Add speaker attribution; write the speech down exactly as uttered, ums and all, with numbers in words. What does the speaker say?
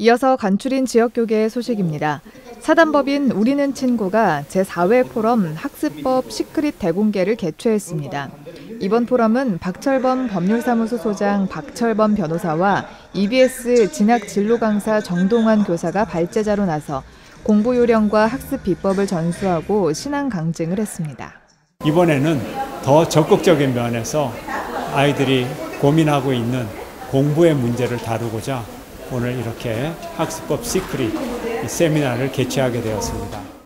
Speaker 1: 이어서 간추린 지역교계의 소식입니다. 사단법인 우리는 친구가 제사 회 포럼 학습법 시크릿 대공개를 개최했습니다. 이번 포럼은 박철범 법률사무소 소장 박철범 변호사와 이비에스 진학 진로 강사 정동환 교사가 발제자로 나서 공부 요령과 학습 비법을 전수하고 신앙 강증을 했습니다.
Speaker 2: 이번에는 더 적극적인 면에서 아이들이 고민하고 있는 공부의 문제를 다루고자 오늘 이렇게 학습법 시크릿 세미나를 개최하게 되었습니다.